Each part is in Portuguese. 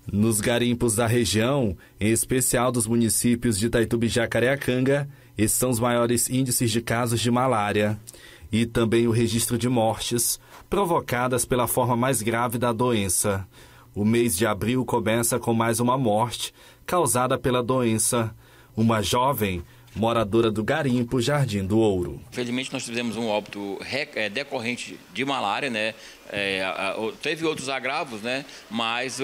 Nos garimpos da região, em especial dos municípios de Itaituba e Jacareacanga, esses são os maiores índices de casos de malária e também o registro de mortes provocadas pela forma mais grave da doença. O mês de abril começa com mais uma morte causada pela doença. Uma jovem moradora do garimpo Jardim do Ouro. Infelizmente nós tivemos um óbito decorrente de malária, né? Teve outros agravos, né? Mas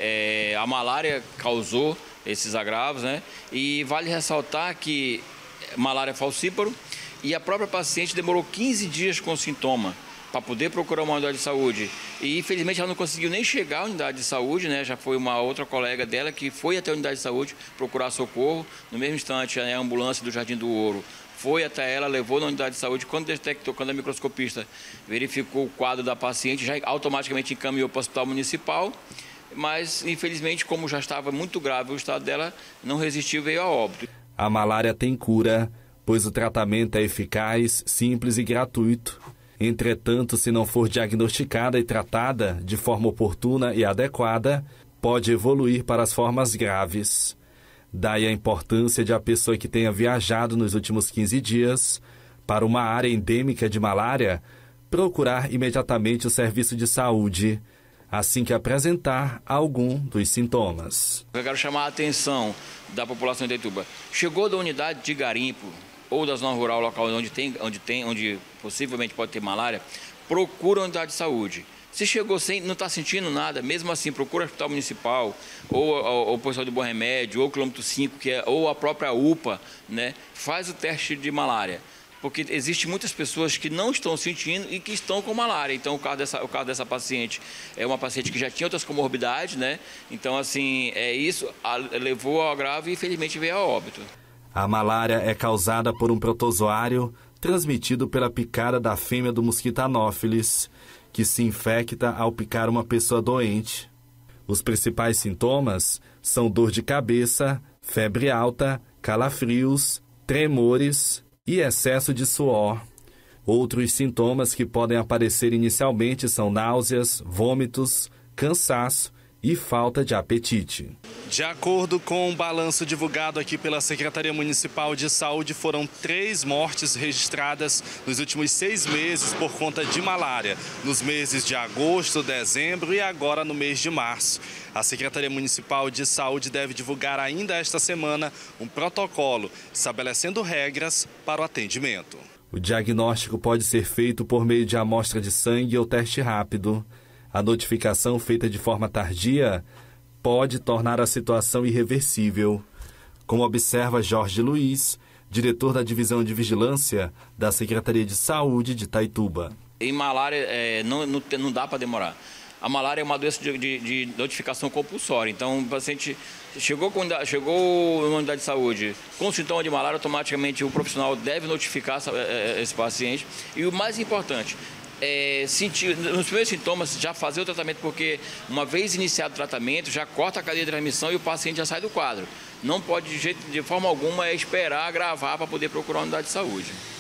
a malária causou esses agravos, né? E vale ressaltar que malária é falcíparo e a própria paciente demorou 15 dias com sintoma para poder procurar uma unidade de saúde. E infelizmente ela não conseguiu nem chegar à unidade de saúde, né? Já foi uma outra colega dela que foi até a unidade de saúde procurar socorro. No mesmo instante, a ambulância do Jardim do Ouro foi até ela, levou na unidade de saúde. Quando a microscopista verificou o quadro da paciente, já automaticamente encaminhou para o hospital municipal. Mas, infelizmente, como já estava muito grave o estado dela, não resistiu e veio a óbito. A malária tem cura, pois o tratamento é eficaz, simples e gratuito. Entretanto, se não for diagnosticada e tratada de forma oportuna e adequada, pode evoluir para as formas graves. Daí a importância de a pessoa que tenha viajado nos últimos 15 dias para uma área endêmica de malária procurar imediatamente o serviço de saúde, assim que apresentar algum dos sintomas. Eu quero chamar a atenção da população de Itaituba. Chegou da unidade de garimpo ou da zona rural local onde possivelmente pode ter malária, procura a unidade de saúde. Se chegou sem, não está sentindo nada, mesmo assim, procura o hospital municipal, ou o pessoal do Bom Remédio, ou o quilômetro 5, ou a própria UPA, né? Faz o teste de malária. Porque existe muitas pessoas que não estão sentindo e que estão com malária. Então, o caso dessa paciente é uma paciente que já tinha outras comorbidades, né? Então, assim, isso levou ao grave e, infelizmente, veio a óbito. A malária é causada por um protozoário transmitido pela picada da fêmea do mosquito Anopheles, que se infecta ao picar uma pessoa doente. Os principais sintomas são dor de cabeça, febre alta, calafrios, tremores e excesso de suor. Outros sintomas que podem aparecer inicialmente são náuseas, vômitos, cansaço e falta de apetite. De acordo com um balanço divulgado aqui pela Secretaria Municipal de Saúde, foram 3 mortes registradas nos últimos 6 meses por conta de malária, nos meses de agosto, dezembro e agora no mês de março. A Secretaria Municipal de Saúde deve divulgar ainda esta semana um protocolo estabelecendo regras para o atendimento. O diagnóstico pode ser feito por meio de amostra de sangue ou teste rápido. A notificação feita de forma tardia pode tornar a situação irreversível, como observa Jorge Luiz, diretor da Divisão de Vigilância da Secretaria de Saúde de Itaituba. Em malária não dá para demorar. A malária é uma doença de notificação compulsória. Então, o paciente chegou numa unidade de saúde com sintoma de malária, automaticamente o profissional deve notificar esse paciente. E o mais importante, sentir, nos primeiros sintomas, já fazer o tratamento, porque uma vez iniciado o tratamento, já corta a cadeia de transmissão e o paciente já sai do quadro. Não pode, de forma alguma, esperar agravar para poder procurar uma unidade de saúde.